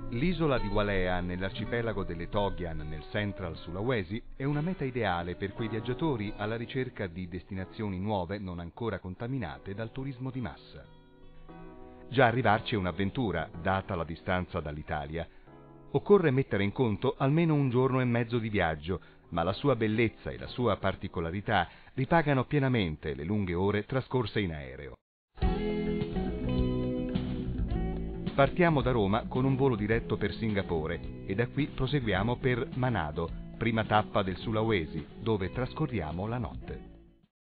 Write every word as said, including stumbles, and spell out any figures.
L'isola di Walea, nell'arcipelago delle Togian nel Central Sulawesi, è una meta ideale per quei viaggiatori alla ricerca di destinazioni nuove non ancora contaminate dal turismo di massa. Già arrivarci è un'avventura, data la distanza dall'Italia. Occorre mettere in conto almeno un giorno e mezzo di viaggio, ma la sua bellezza e la sua particolarità ripagano pienamente le lunghe ore trascorse in aereo. Partiamo da Roma con un volo diretto per Singapore e da qui proseguiamo per Manado, prima tappa del Sulawesi, dove trascorriamo la notte.